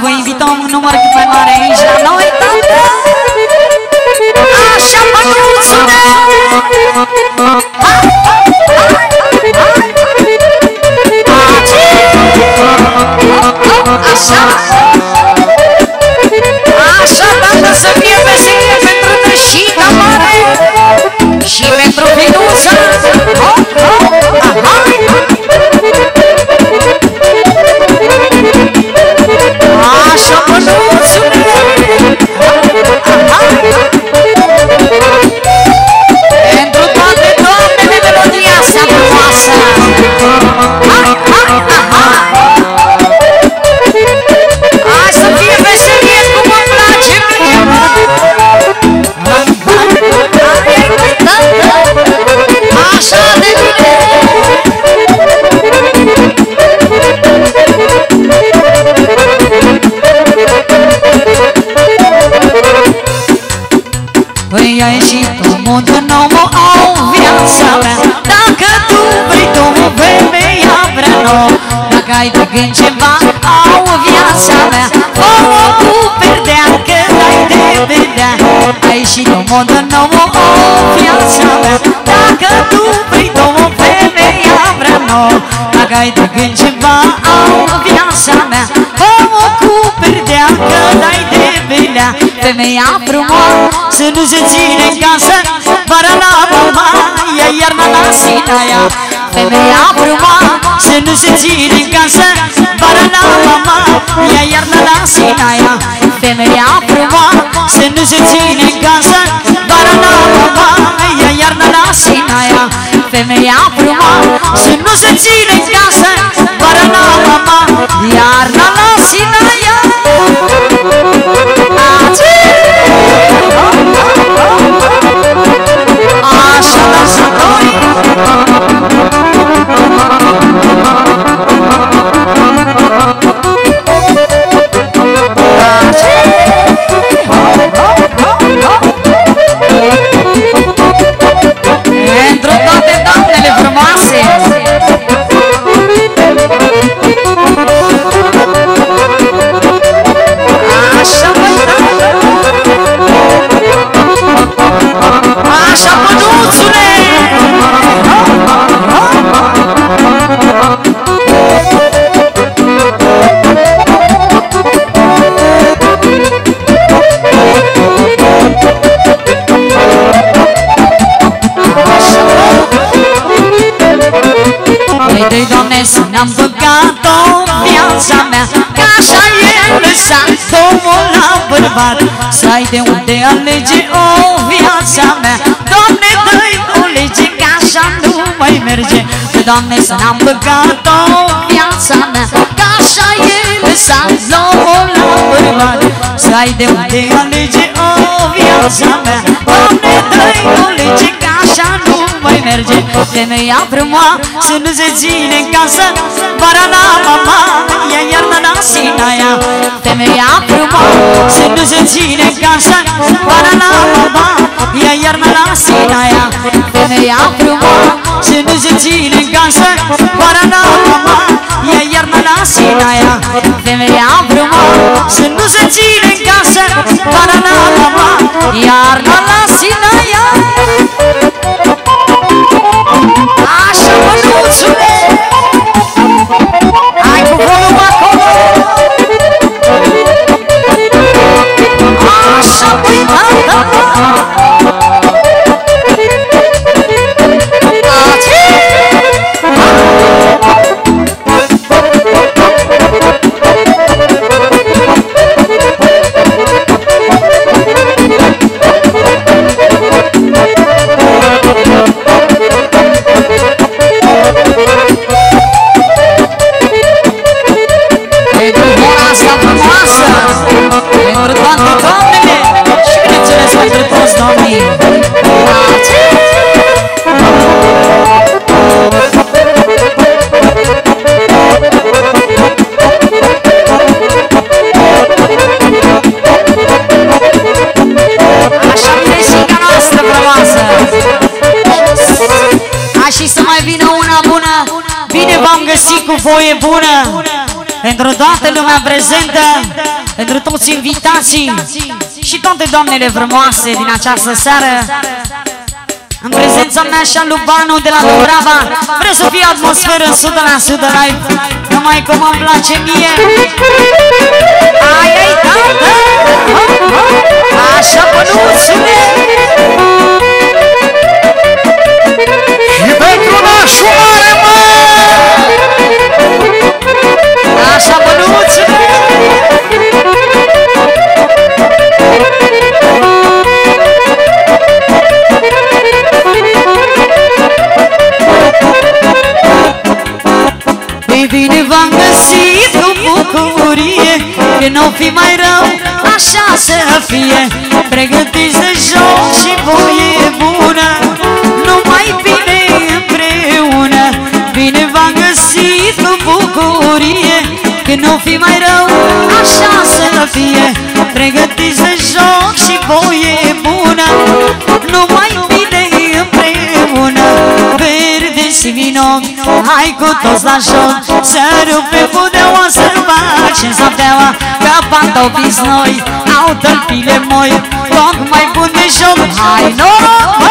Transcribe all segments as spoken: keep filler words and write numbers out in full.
vă invităm un număr cât mai mare aici la noi, tată! Așa, mănuțule! Așa! Așa, tată, să fie veselie pentru nășita mare și pentru finuța! Așa, mănuțule! Pentru toate doamnele melodia asta frumoasă! Hai, hai, hai! Hai să fie veselie cum îmi place mie, mă! Așa de bine! Păi ai ieșit omul nouă au viața mea. Dacă tu vrei tu femeia vrea nouă. Dacă ai de gând ceva au viața mea. Fă-o cu perdea că n-ai de vedea. Ai ieșit omul nouă au viața mea. Dacă tu vrei tu femeia vrea nouă. Dacă ai de gând ceva au viața mea. Fă-o cu perdea că n-ai de vedea. Femeia frumoasă nu se ține în casă, vara la mama, ea iarna la sinaia. Femeia frumoasă nu se ține în casă, vara la mama, ea iarna la sinaia. Femeia frumoasă nu se ține în casă, vara la mama, ea iarna la sinaia. Femeia frumoasă nu se ține în casă, vara la mama, iarna la sinaia. Așa lasă noi. Pentru toate doamnele frumoase. Așa măi, așa mănuțule! Păi doi, Doamne, să n-am băgat-o viața mea, că așa e lăsat omul la bărbat. Să ai de unde alege o viața mea, Doamne, dă-i o lege, că așa nu mai merge. Doamne, să n-am băgat-o viața mea, că așa e lăsat omul la bărbat. Să ai de unde alege o viața mea, Doamne, dă-i o lege, că așa nu mai merge. Femeia frumoasă nu se ține în casă, vara la mama, ea iarna la sinaia. Femeia frumoasă nu se ține în casă, vara la mama, ea iarna la sinaia. Femeia frumoasă nu se ține în casă, vara la mama, ea iarna la sinaia. Femeia frumoasă nu se ține în casă, vara la mama, iarna la sinaia. Așa, mănuțule! Hai cu volum acolo! Așa, băi, tata! Și să mai vină una bună, bine v-am găsit cu voie bună. pentru toată lumea prezentă, pentru toți invitații și toate doamnele frumoase din această seară. În prezența mea și a lui Banu de la Dubrava, vreau să fie atmosferă o sută la sută live, numai cum îmi place mie. Ai, ai, da, da, așa pănuțule. Și pentru nașul mare, mă! Așa pănuțule. Ei bine v-am găsit cu bucurie, că n-o fi mai rău, așa să fie. Pregătiți de joc și voie bună, numai bine împreună. Bine v-am găsit cu bucurie, că n-o fi mai rău, așa să fie. Pregătiți de joc și voie bună, numai bine împreună. Verde și vinoc, hai cu toți la joc, să rupem pudeaua, să facem sapteaua, că pantofiți noi au tălpile moi, tocmai bun de joc. Hai noroc!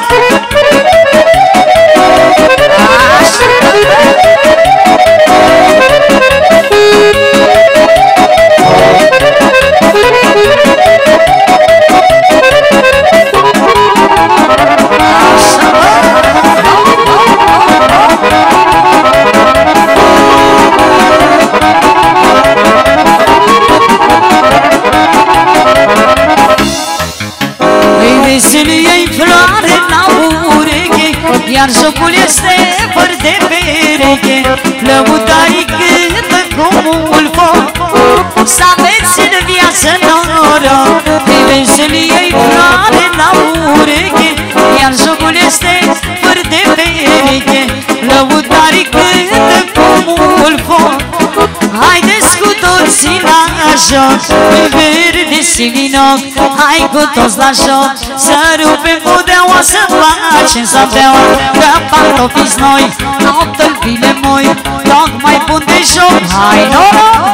Veselie-i floare la ureche, iar jocul este fără de pereche. Lăutarii cântă cu mult foc, să aveți în viață noroc. Veselie-i floare la ureche, iar jocul este fără de pereche. Lăutarii cântă cu mult foc, haideți cu toții la joc. Verde și vinoc, hai cu toți la joc, să rupem pudeaua, să facem sapteaua, că pantofiți noi au tălpile moi, tocmai bun de joc. Hai noroc!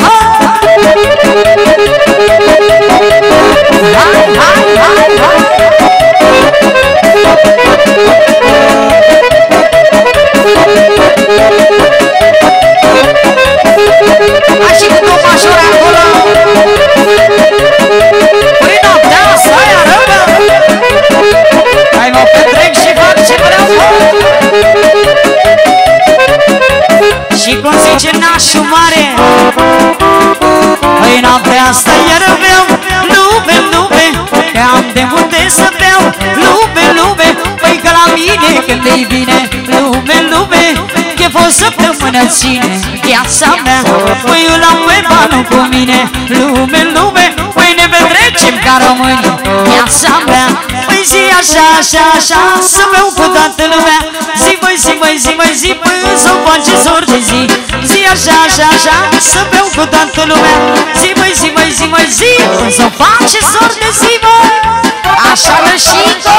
Hai, hai, hai, hai! Hai și cu tomașura acolo! Păi noaptea asta aia răbă! Hai mă petrec și fac ce vreau! Și cum zice nașul mare, păi noaptea asta iar beau, lume, lume, că am de multe să beau, lume, lume, păi că la mine când e bine, lume, lume, că fost săptămână ține viața mea, păi eu la Banul cu mine, lume, lume, păi ne petrecem ca români viața mea, păi zi așa, așa, așa, să beau cu toată lumea, zi măi, zi măi, zi măi, zi până s-o face zor de zi, zi așa, așa, așa, să beau cu toată lumea, zi măi, zi măi, zi măi, zi până s-o face zor de zi, mă, așa rășită.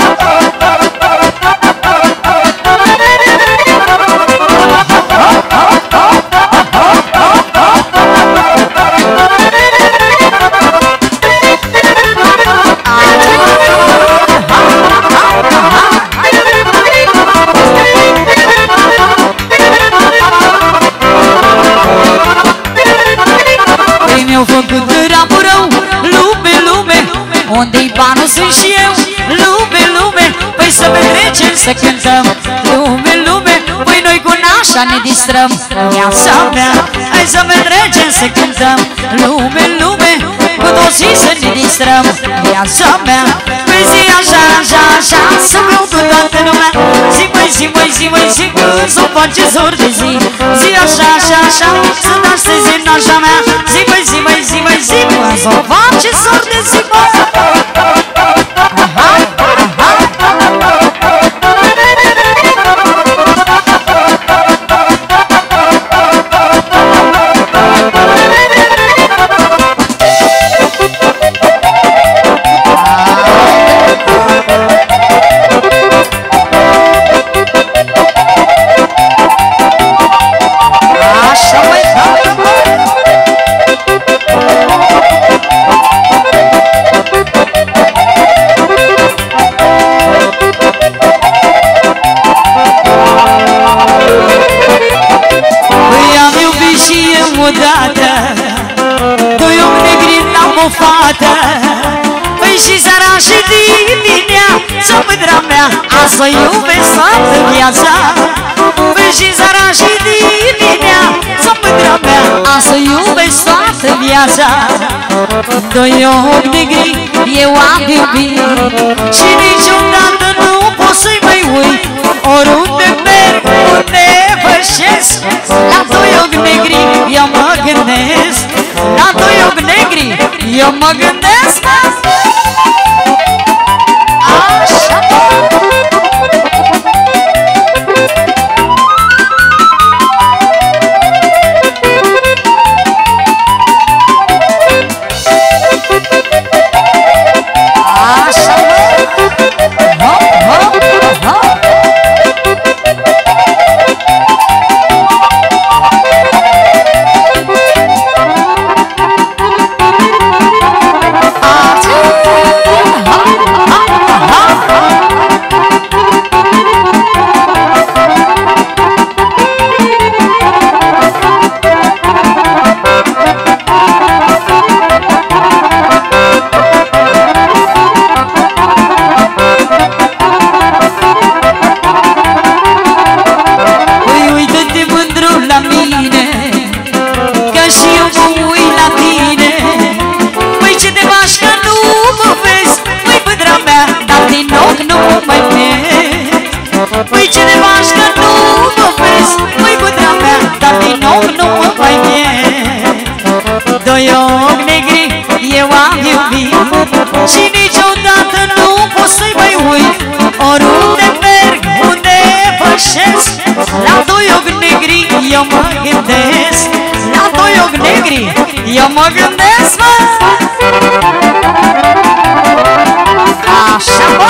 Mi-au făcut rapul rău, lume, lume, unde-i Banul sunt și eu, lume, lume, păi să petrecem, să cântăm, lume, lume, păi noi cu nașa ne distrăm, viața mea, hai să petrecem, să cântăm, lume, lume, cu toții să ne distrăm, viața mea, păi zi așa, așa, așa, să beau cu toată lumea, zi măi, zi măi, zi măi, zi când s-o face zor de zi, zi așa, așa, așa, să dansezi în nașa mea, zi măi, zi măi, zi măi, zi când s-o face zor de zi, mă. Aha, aha. Așa, măi, și dimineața, mândra mea, azi să iubesc toată viața. Păi și seara și dimineața, mândra mea, azi să iubesc toată viața. Doi ochi negri eu am iubit și niciodată nu pot să-i mai uit. Oriunde merg, unde pășesc, la doi ochi negri eu mă gândesc. La doi ochi negri eu mă gândesc. Așa. Păi ce de faci că nu mă vezi, măi mândra mea, dar din nou nu mă mai vine. Doi ochi negri eu am iubit și niciodată nu pot să-i mai uit. Oriunde merg, unde pășesc, la doi ochi negri eu mă gândesc. La doi ochi negri eu mă gândesc, mă. Așa, mă.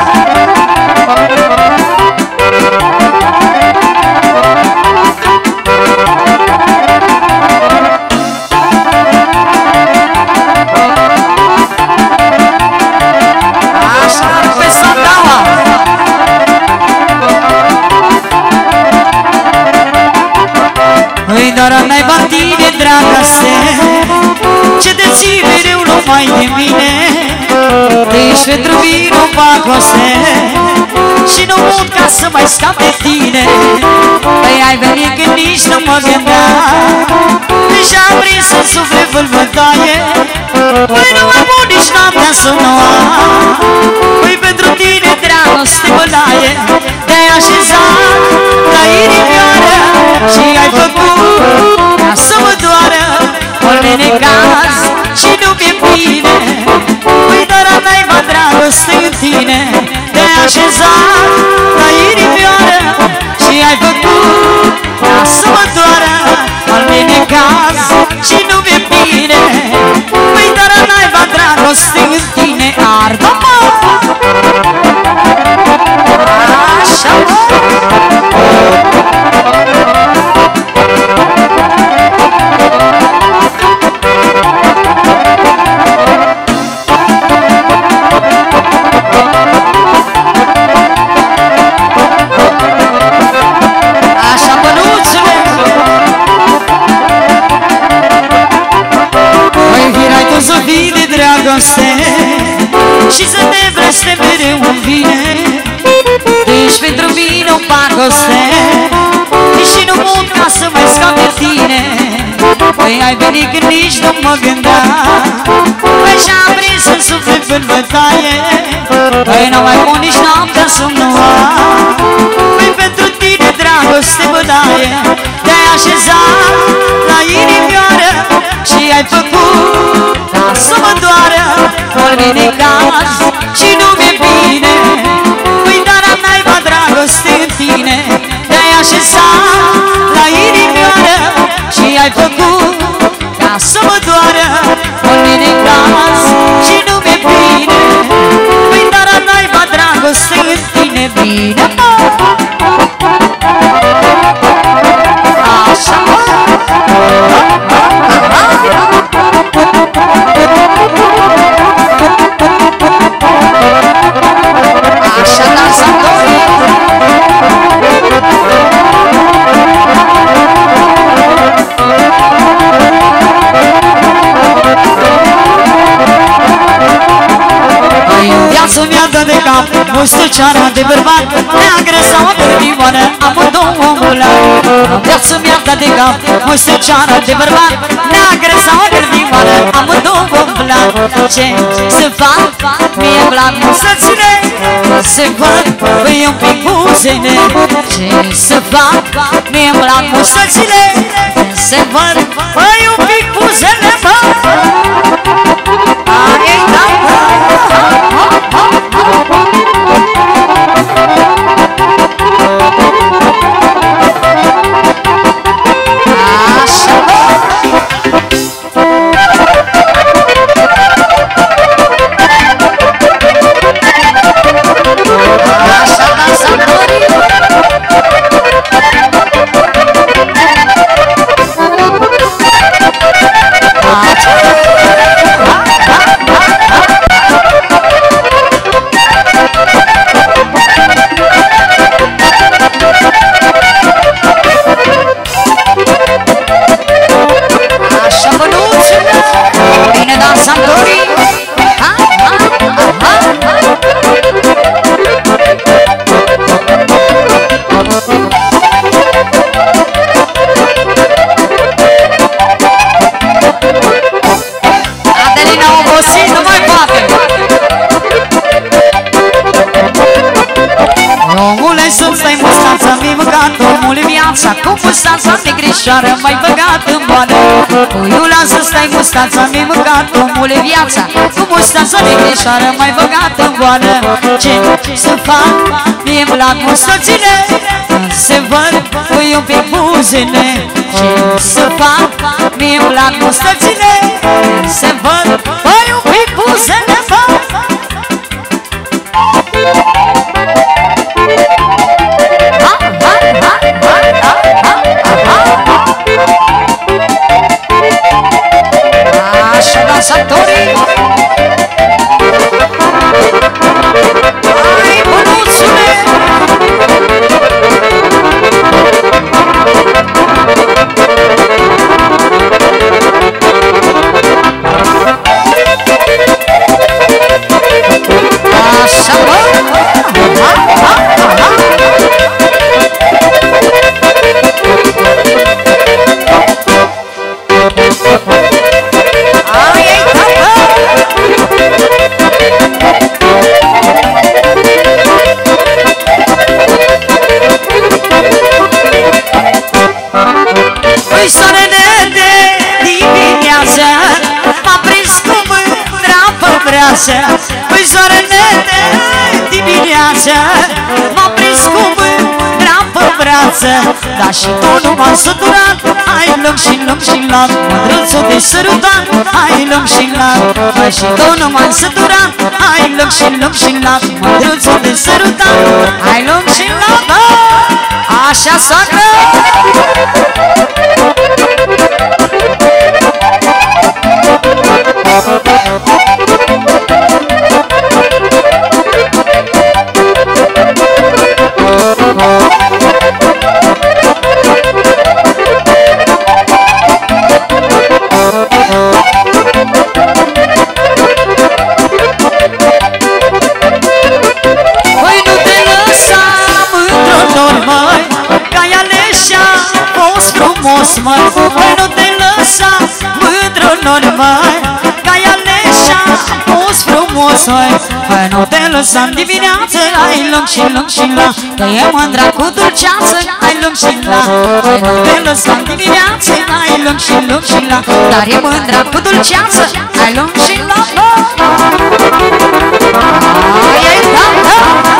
Dar n-ai batine, dragoste, ce te ții mereu numai de mine. Ești pentru mine o pacoste și nu pot ca să mai scap de tine. Păi ai venit când nici nu mă gândeam și am prins în suflet vâlvătaie. Păi nu mai pot nici noaptea să nu am. Păi pentru tine dragoste bălaie, te-ai așezat la inimioară și ai făcut ca să mă doară orice necaz și nu mi-e bine. Păi dar n-ai mă dragoste în tine, te-ai așezat la inimioară și ai făcut ca să mă doară orice necaz și nu mi-e bine. Păi dar n-ai mă dragoste în tine, ardă-mă. Așa, mă. Și să te vreste mereu în vine. Ești pentru mine o pacoste și nu pot ca să mai scap de tine. Păi ai venit când nici nu mă gândeam, păi și-am prins în suflet în bătaie. Păi n-am mai pot nici noaptea să-mi nu am. Păi pentru tine dragoste bătaie, te-ai așezat la inimioară și ai făcut ca să mă doară orice necaz și nu mi-e bine. Păi dar n-ai mă dragoste în tine, te-ai așezat la inimioară și ai făcut ca să mă doară orice necaz și nu mi-e bine. Păi dar n-ai mă dragoste în tine, bine, mă. Așa, mă. Viața mi-a dat de cap mustuceara de bărbat, neagră sau gârdimoară, amândouă omula. Viața mi-a dat de cap mustuceara de bărbat, neagră sau gârdimoară, amândouă omula. Ce să fac? Mie-mi plac musățile, se văd păi un pic buzene. Ce să fac? Mie-mi plac musățile, se văd păi un pic buzene, bă. Ai, da, bă. Cu mustața negrișoară m-ai băgat în boală. Puiula să stai mustața, mi-ai mâncat omule viața. Cu mustața negrișoară m-ai băgat în boală. Ce să fac? Mie-mi plac mustățile, se văd pui un pic buzele. Ce să fac? Mie-mi plac mustățile, se văd pui un pic buzele, bă. Santori, ai bănuțule! Așa, bă! Păi soarele de dimineață m-a prins cu mândra pe brață. Păi soarele de dimineață m-a prins cu mândra pe brață. Dar și tu nu m-am săturat, hai lung și lung și lat, mândruțul de sărutat, hai lung și lat. Păi și tu nu m-am săturat, hai lung și lung și lat, mândruțul de sărutat, hai lung și lat. Așa, soacră! Păi nu te lăsa mândră-nor, măi, că ai ales și-a fost frumos, măi. Păi nu te lăsa mândră-nor, măi, că ai ales și-a fost frumos, măi. Păi nu te lăsa în dimineață, ai lung și lung și la, că e mândra cu dulceață, ai lung și la. Păi nu te lăsa în dimineață, ai lung și lung și la, dar e mândra cu dulceață, ai lung și la. Ai, ai, da, da.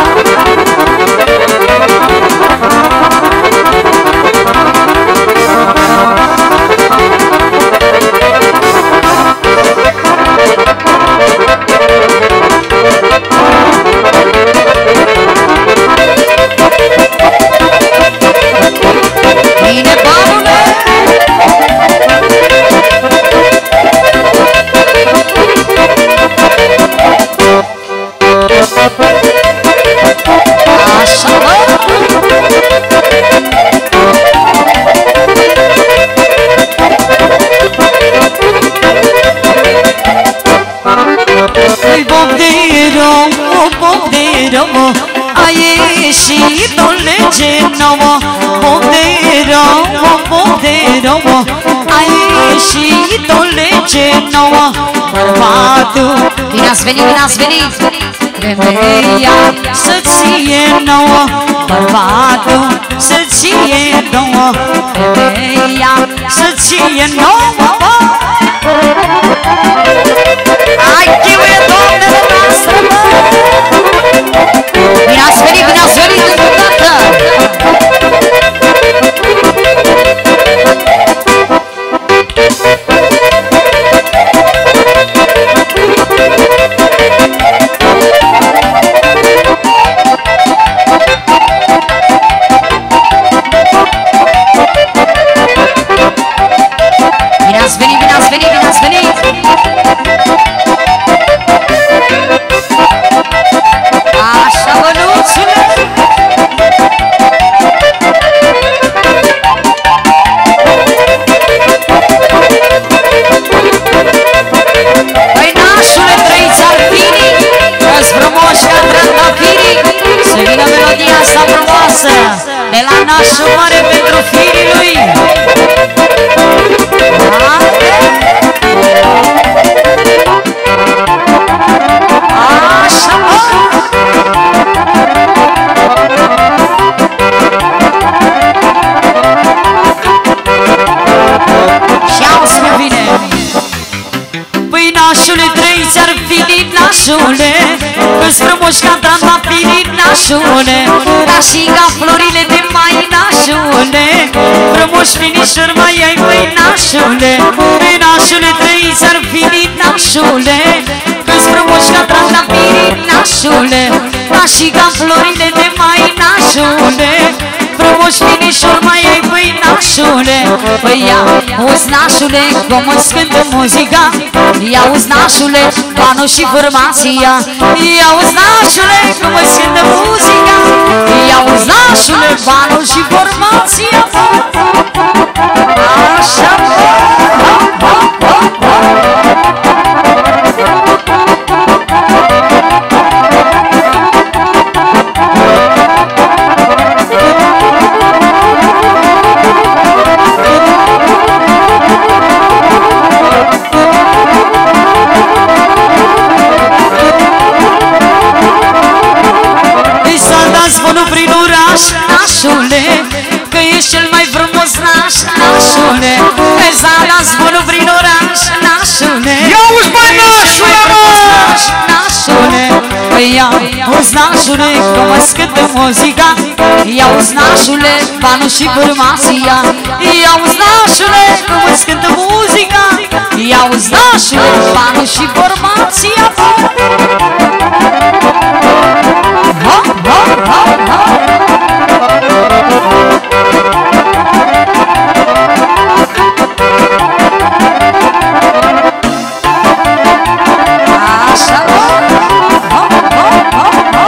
Bine, barule! Așa, bă! Îi vom de pom de rău, a ieșit o lege nouă. Pom de rău, pom de rău, a ieșit o lege nouă. Bărbatul, bine ați venit, bine ați venit, femeia să ție nouă. Bărbatul să ție nouă, femeia să ție nouă. Hai, chiuie, doamnele noastre, mă! Bine ați venit, bine ați venit îndată! Bine ați venit, bine ați venit, bine ați venit! Așa, bănuțule! Păi nașule, trăiți alpinii, că-s frumoși ca trandafirii, să vină melodia asta frumoasă de la nașul mare pentru firii lui. Așa, mă! Și auzi-mă bine! Păi nașule, trăiți ar fi din nașule, că-s frumoși ca trandafirii, nașule, ca și ca florile de mai, nașule, frumoși finișori mai ai, măi, nașule. Păi nașule, trăiți ar fi din nașule, că-s frumoși ca trandafirii, nașule, ca și ca florile de mai, nașule, frumoși finișori mai ai, măi, nașule. Păi ia, auzi, nașule, cum îți cântă muzica, ia auzi, nașule, banul și formația, ia auzi, nașule, cum îți cântă muzica, ia auzi, nașule, banul și formația. Așa, zvonul prin oraș, nașule, că ești cel mai frumos naș, nașule. Hai să las zvonul prin oraș, nașule, Ia-uzi, băi, nașule, mă! nașule. Ia auzi, nașule, cum îți cântă muzica, ia auzi, nașule, banul și formația, ia auzi, nașule, cum îți cântă muzica, ia auzi, nașule, banul și formația. Ha, ha, ha, ha. Așa, ha, ha, ha, ha.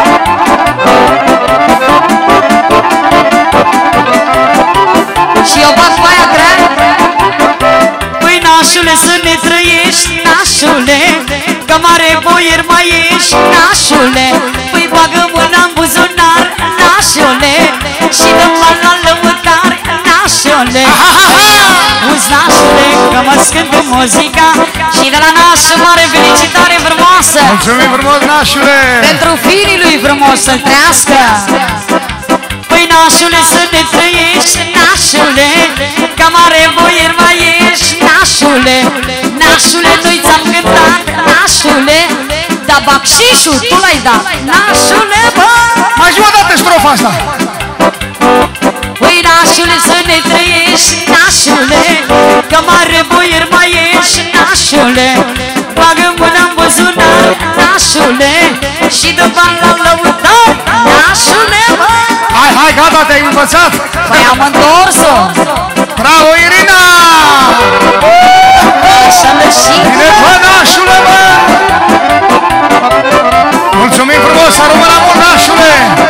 Și eu bag baia grea. Păi nașule, să ne trăiești, nașule, că mare boier mai ești, nașule. Păi bagă mâna în buzunar, nașule, și dă bani la lăutar, nașule. Auzi, nașule, că mă scântă muzica, și de la nașul mare felicitare frumoasă. Mulțumim frumos, nașule! Pentru firii lui frumos să trăiască. Păi nașule, să ne trăiești, nașule, că mare boier mai ești, nașule. Nașule, noi ți-am cântat, nașule, dar bacșișul tu l-ai dat, nașule, bă! Mai zi o dată strofa asta! Păi nașule, să ne trăiești, nașule, că mare boier mai ești, nașule. Bagă mâna în buzunar, nașule, și dă bani la lăutar, nașule, bă! Hai, hai, gata, te-ai învățat! Păi am întors-o! Bravo, Irina! Așa lășit! Bine, bă, nașule, bă! Mulțumim frumos, să rămână mult, nașule!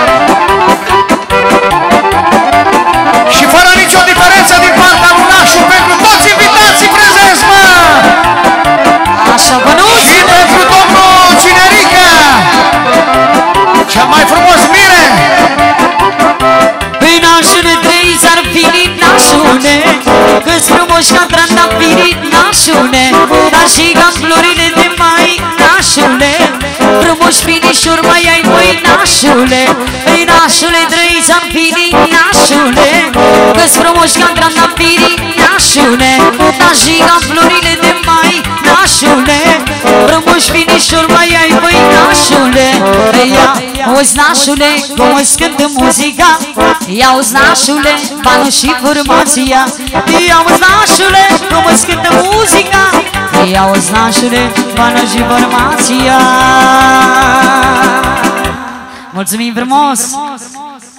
Și fără nicio diferență din partea lui nașul, pentru toți invitații prezenți, mă! Așa, bănuți! Și pentru domnul Cinerică! Nașiga în florile de mai, nașule, frumos finișor mai ai, băi, nașule. Ei, nașule, trăiți-am firii, nașule, că-s frumos ca trandafirii, nașule. Nașiga în florile de mai, nașule, frumos finișor mai ai, băi, nașule. Ia, auzi, nașule, cum îți cântă muzica, ia, auzi, nașule, banul și formația. Ia, auzi, nașule, cum îți cântă muzica, ia, auzi, nașule, banul și formația. Mulțumim frumos!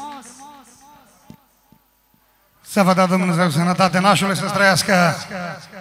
Să vă dea Dumnezeu sănătate, nașule, să-ți trăiască!